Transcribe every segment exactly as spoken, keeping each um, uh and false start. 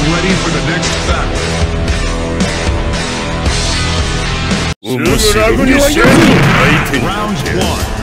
ready for the next battle. すぐ楽にしよう。相手に Round one.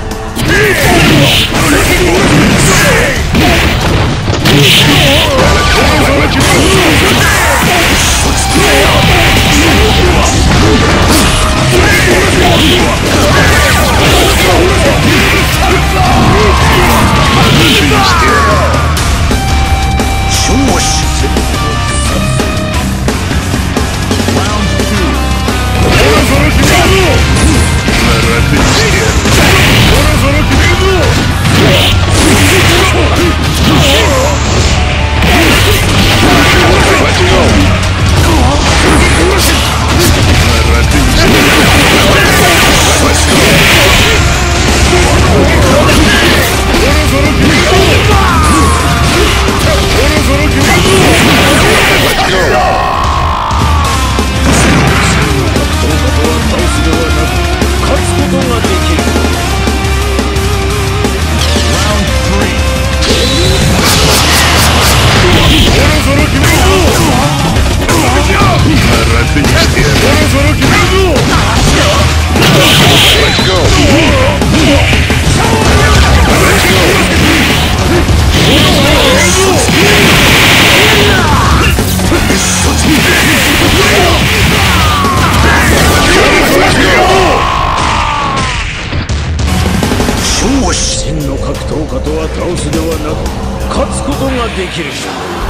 真の格闘家とは倒すではなく勝つことができる。